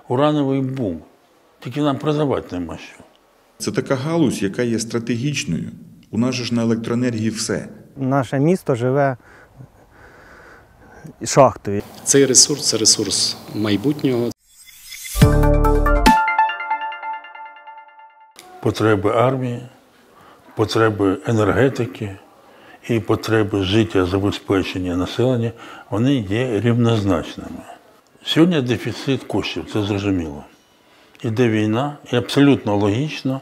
урановий бум. Тільки нам продавати нема що. Це така галузь, яка є стратегічною. У нас же ж на електроенергії все. Наше місто живе шахтою. Цей ресурс – це ресурс майбутнього. Потреби армії, потреби енергетики і потреби життєзабезпечення населення, вони є рівнозначними. Сьогодні дефіцит коштів, це зрозуміло. Іде війна, і абсолютно логічно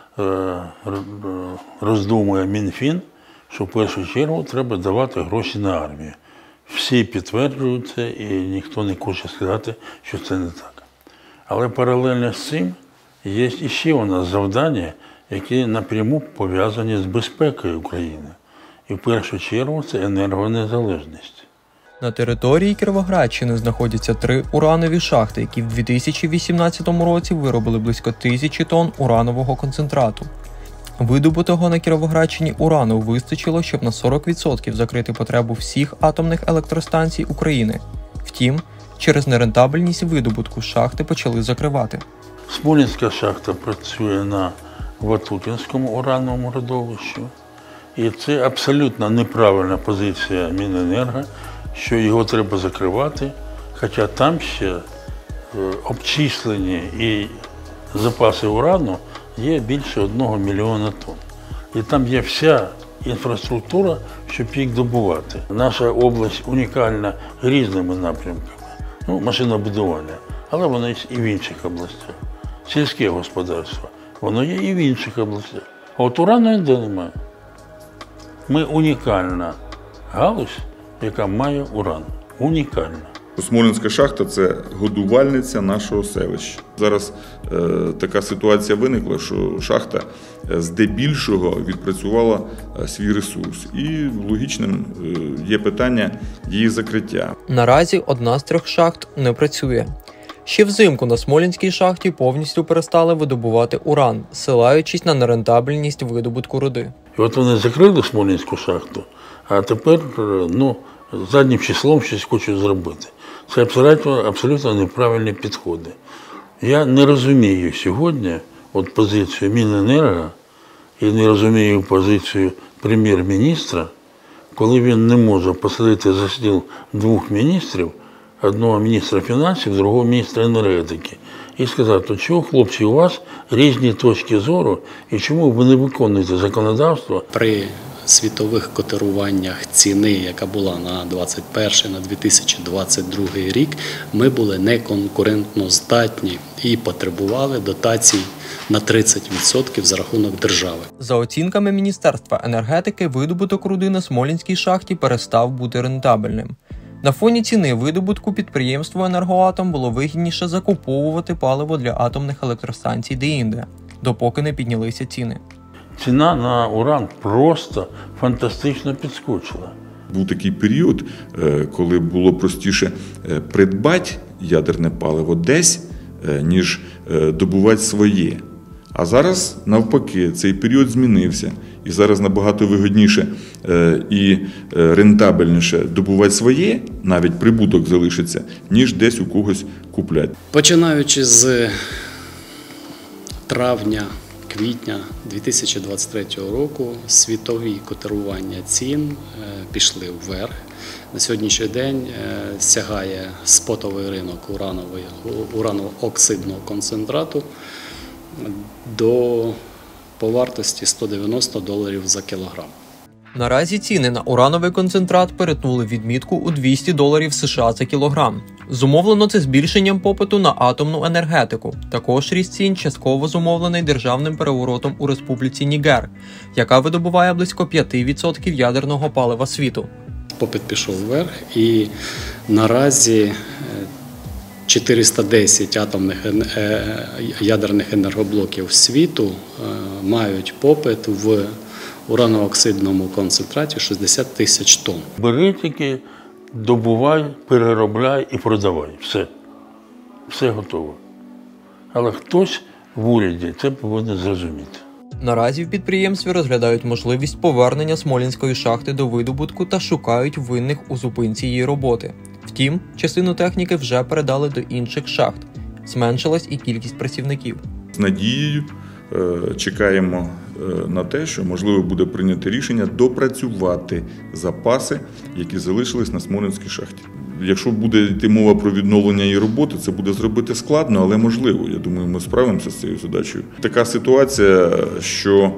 роздумує Мінфін, що в першу чергу треба давати гроші на армію. Всі підтверджують це, і ніхто не хоче сказати, що це не так. Але паралельно з цим є іще у нас завдання, які напряму пов'язані з безпекою України. І в першу чергу це енергонезалежність. На території Кіровоградщини знаходяться 3 уранові шахти, які в 2018 році виробили близько 1000 тонн уранового концентрату. Видобутого на Кіровоградщині урану вистачило, щоб на 40% закрити потребу всіх атомних електростанцій України. Втім, через нерентабельність видобутку шахти почали закривати. Смолінська шахта працює на Ватутінському урановому родовищі. І це абсолютно неправильна позиція Міненерго, що його треба закривати, хоча там ще обчислені і запаси урану є більше 1 мільйона тонн. І там є вся інфраструктура, щоб їх добувати. Наша область унікальна різними напрямками. Машинобудування, але воно є і в інших областях. Сільське господарство, воно є і в інших областях. А от урану ніде немає. Ми унікальна галузь, яка має уран. Унікальна. Смолінська шахта – це годувальниця нашого селища. Зараз така ситуація виникла, що шахта здебільшого відпрацювала свій ресурс. І логічним є питання її закриття. Наразі одна з 3 шахт не працює. Ще взимку на Смолінській шахті повністю перестали видобувати уран, ссилаючись на нерентабельність видобутку руди. І от вони закрили Смолінську шахту, а тепер заднім числом щось хочуть зробити. Це абсолютно неправильні підходи. Я не розумію сьогодні позицію Міненерго і не розумію позицію прем'єр-міністра, коли він не може посадити за стіл 2 міністрів, одного міністра фінансів, другого міністра енергетики, і сказати, чого, хлопці, у вас різні точки зору, і чому ви не виконуєте законодавство? При світових котируваннях ціни, яка була на 2021, на 2022 рік, ми були неконкурентно здатні і потребували дотацій на 30% за рахунок держави. За оцінками Міністерства енергетики, видобуток руди на Смолінській шахті перестав бути рентабельним. На фоні ціни видобутку підприємству «Енергоатом» було вигідніше закуповувати паливо для атомних електростанцій деінде, допоки не піднялися ціни. Ціна на уран просто фантастично підскочила. Був такий період, коли було простіше придбати ядерне паливо десь, ніж добувати своє. А зараз, навпаки, цей період змінився. І зараз набагато вигідніше і рентабельніше добувати своє, навіть прибуток залишиться, ніж десь у когось купляти. Починаючи з травня-квітня 2023 року світові котирування цін пішли вверх. На сьогоднішній день сягає спотовий ринок ураново-оксидного концентрату по вартості $190 за кілограм. Наразі ціни на урановий концентрат перетнули відмітку у $200 США за кілограм. Зумовлено це збільшенням попиту на атомну енергетику. Також ріст цін частково зумовлений державним переворотом у Республіці Нігер, яка видобуває близько 5% ядерного палива світу. Попит пішов вверх і наразі 410 атомних ядерних енергоблоків світу мають попит в ураново-оксидному концентраті 60 тисяч тонн. Бери тільки, добувай, переробляй і продавай. Все. Все готово. Але хтось в уряді це повинен зрозуміти. Наразі в підприємстві розглядають можливість повернення Смолінської шахти до видобутку та шукають винних у зупинці її роботи. Втім, частину техніки вже передали до інших шахт. Зменшилась і кількість працівників. З надією чекаємо на те, що можливо буде прийнято рішення допрацювати запаси, які залишились на Смолинській шахті. Якщо буде йти мова про відновлення її роботи, це буде зробити складно, але можливо. Я думаю, ми справимося з цією задачею. Така ситуація, що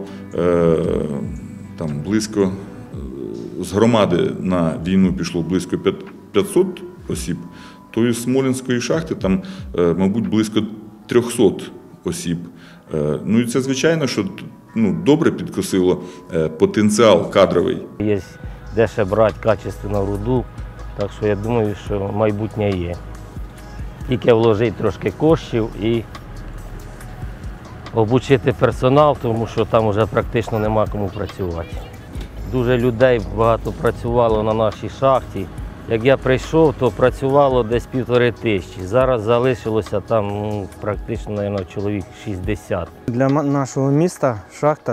там близько з громади на війну пішло близько 500 осіб, то із Смолинської шахти там, мабуть, близько 300 осіб. Ну і це, звичайно, що добре підкосило потенціал кадровий. Є де ще брати качественну руду, так що я думаю, що майбутнє є. Тільки вложити трошки коштів і обучити персонал, тому що там вже практично нема кому працювати. Дуже людей багато працювало на нашій шахті. Як я прийшов, то працювало десь 1500. Зараз залишилося там практично, мабуть, чоловік 60. Для нашого міста шахта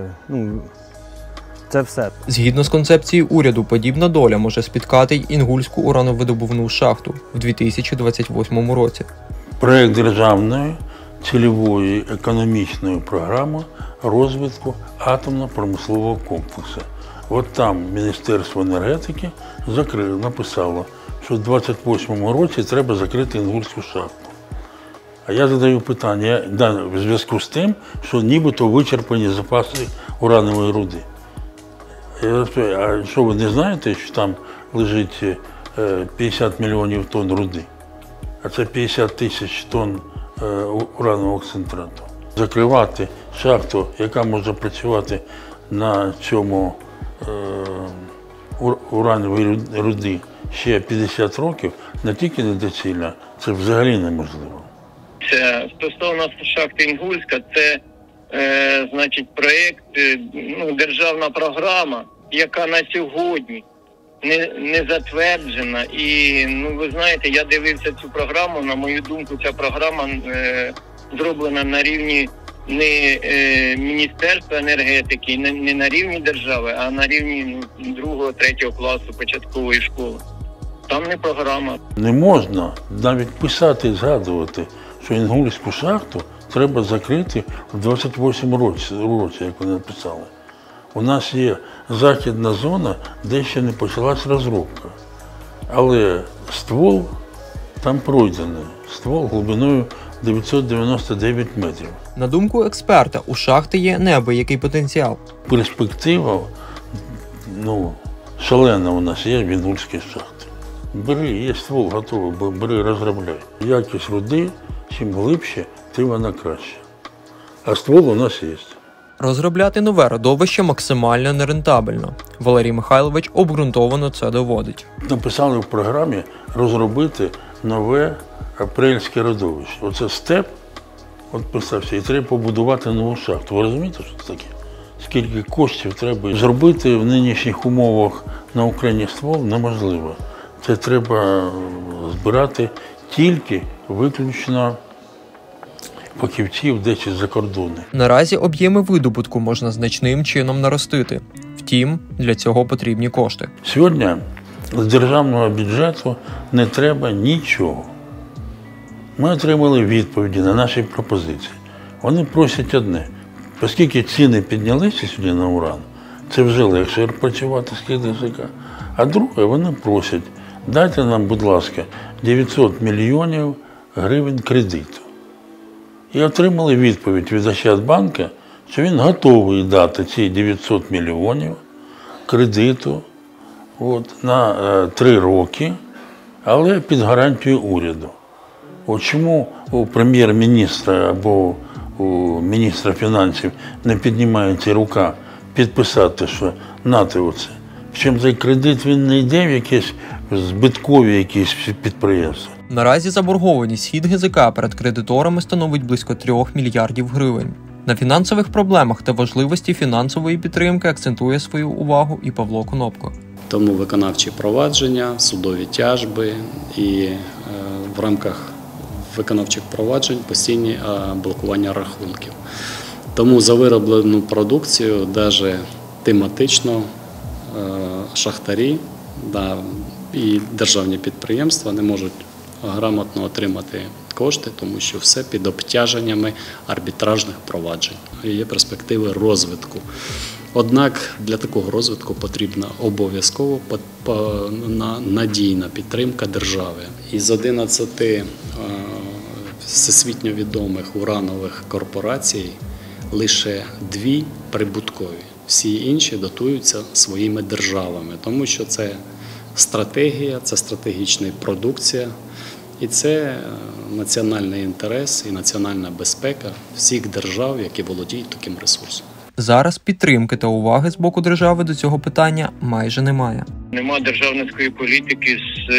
це все. Згідно з концепцією уряду, подібна доля може спіткати й Інгульську урановидобувну шахту в 2028 році. Проєкт державної цільової економічної програми розвитку атомно-промислового комплексу. От там Міністерство енергетики написало, що в 2028 році треба закрити Інгульську шахту. А я задаю питання, в зв'язку з тим, що нібито вичерпані запаси уранової руди. А що ви не знаєте, що там лежить 50 мільйонів тонн руди? А це 50 тисяч тонн уранового концентрату. Закривати шахту, яка може працювати на цьому урановій руді ще 50 років, не тільки недоцільно, це взагалі неможливо. Це стосовно шахти Інгульська, це значить проєкт, державна програма, яка на сьогодні не затверджена. І, ви знаєте, я дивився цю програму, на мою думку, ця програма зроблена на рівні не Міністерства енергетики, не на рівні держави, а на рівні 2-3 класу початкової школи. Там не програма. Не можна навіть писати і згадувати, що Інгульську шахту треба закрити в 28 році, як вони написали. У нас є західна зона, де ще не почалась розробка. Але ствол там пройдений. Ствол глибиною 999 метрів. На думку експерта, у шахти є неабиякий потенціал. Перспектива шалена у нас є в Інгульській шахті. Бери, є ствол готовий, бери, розробляй. Якість руди, чим глибше, тим вона краще. А ствол у нас є. Розробляти нове родовище максимально нерентабельно. Валерій Михайлович обґрунтовано це доводить. Написали в програмі розробити нове апрельське родовище. Оце степ, писався, і треба побудувати нову шахту. Ви розумієте, що це таке? Скільки коштів треба зробити в нинішніх умовах на Україні ствол неможливо. Це треба збирати тільки виключно фахівців десь із-за кордону. Наразі об'єми видобутку можна значним чином наростити. Втім, для цього потрібні кошти. Сьогодні з державного бюджету не треба нічого. Ми отримали відповіді на наші пропозиції. Вони просять одне. Оскільки ціни піднялися сьогодні на уран, це вже легше працювати з КДЗК. А друге, вони просять, дайте нам, будь ласка, 900 мільйонів гривень кредиту. І отримали відповідь від Ощадбанка, що він готовий дати ці 900 мільйонів кредиту на 3 роки, але під гарантією уряду. Чому у прем'єр-міністра або у міністра фінансів не піднімається рука підписати, що нате оце? Причому цей кредит він не йде в якісь збиткові якісь підприємства. Наразі заборгованість СхідГЗК ГЗК перед кредиторами становить близько 3 мільярдів гривень. На фінансових проблемах та важливості фінансової підтримки акцентує свою увагу і Павло Конопко. Тому виконавчі провадження, судові тяжби і в рамках виконавчих проваджень постійні блокування рахунків. Тому за вироблену продукцію, навіть тематично, шахтарі і державні підприємства не можуть грамотно отримати кошти, тому що все під обтяженнями арбітражних проваджень. Є перспективи розвитку. Однак для такого розвитку потрібна обов'язково надійна підтримка держави. Із 11 всесвітньо відомих уранових корпорацій лише 2 прибуткові. Всі інші дотуються своїми державами, тому що це стратегія, це стратегічна продукція і це національний інтерес і національна безпека всіх держав, які володіють таким ресурсом. Зараз підтримки та уваги з боку держави до цього питання майже немає. Нема державницької політики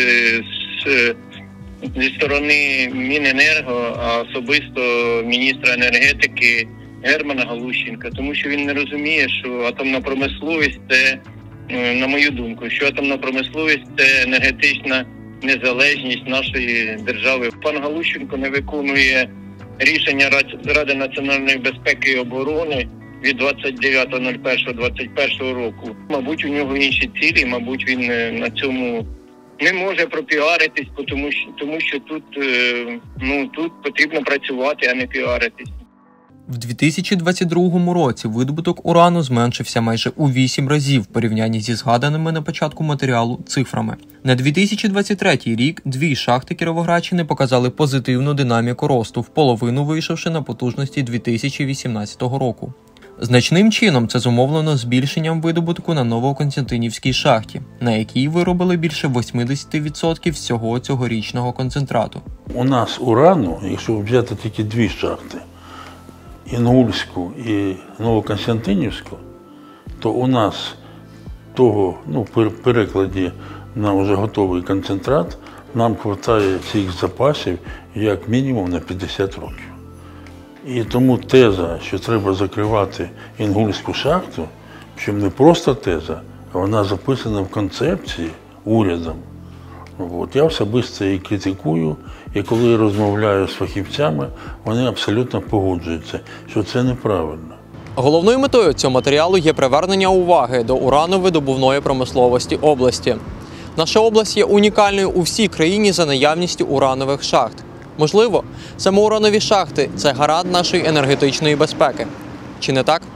зі сторони Міненерго, а особисто міністра енергетики Германа Галущенка, тому що він не розуміє, що атомна промисловість – це, на мою думку, що атомна промисловість – це енергетична незалежність нашої держави. Пан Галущенко не виконує рішення Ради національної безпеки і оборони від 29.01.21 року. Мабуть, у нього інші цілі, мабуть, він на цьому не може пропіаритись, тому що тут потрібно працювати, а не піаритись. В 2022 році видобуток урану зменшився майже у 8 разів в порівнянні зі згаданими на початку матеріалу цифрами. На 2023 рік 2 шахти Кіровоградщини показали позитивну динаміку росту, вполовину вийшовши на потужності 2018 року. Значним чином це зумовлено збільшенням видобутку на Новокостянтинівській шахті, на якій виробили більше 80% всього цьогорічного концентрату. У нас урану, якщо взяти тільки 2 шахти, Інгульську і Новокостянтинівську, то у нас того, в перекладі на вже готовий концентрат, нам вистачає цих запасів як мінімум на 50 років. І тому теза, що треба закривати Інгульську шахту, що не просто теза, а вона записана в концепції урядом. Я особисто її критикую, і коли я розмовляю з фахівцями, вони абсолютно погоджуються, що це неправильно. Головною метою цього матеріалу є привернення уваги до урановидобувної промисловості області. Наша область є унікальною у всій країні за наявністю уранових шахт. Можливо, саме уранові шахти – це гарант нашої енергетичної безпеки. Чи не так?